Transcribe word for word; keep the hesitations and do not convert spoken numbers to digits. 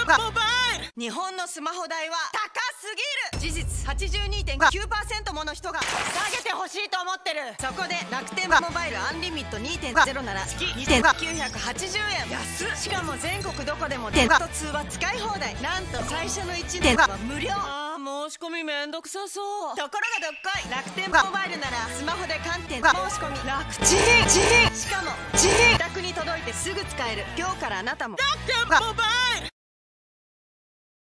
モバイル。日本のスマホ代は高すぎる。事実 はちじゅうにてんきゅうパーセント もの人が下げてほしいと思ってる。そこで楽天モバイルアンリミット にてんゼロ なら月にせんきゅうひゃくはちじゅうえん安っ。しかも全国どこでもネット通話使い放題。なんと最初のいちねんは無料。あー申し込みめんどくさそう。ところがどっこい、楽天モバイルならスマホで観点申し込み楽ちんちん。しかも自宅に届いてすぐ使える。今日からあなたも楽天モバイル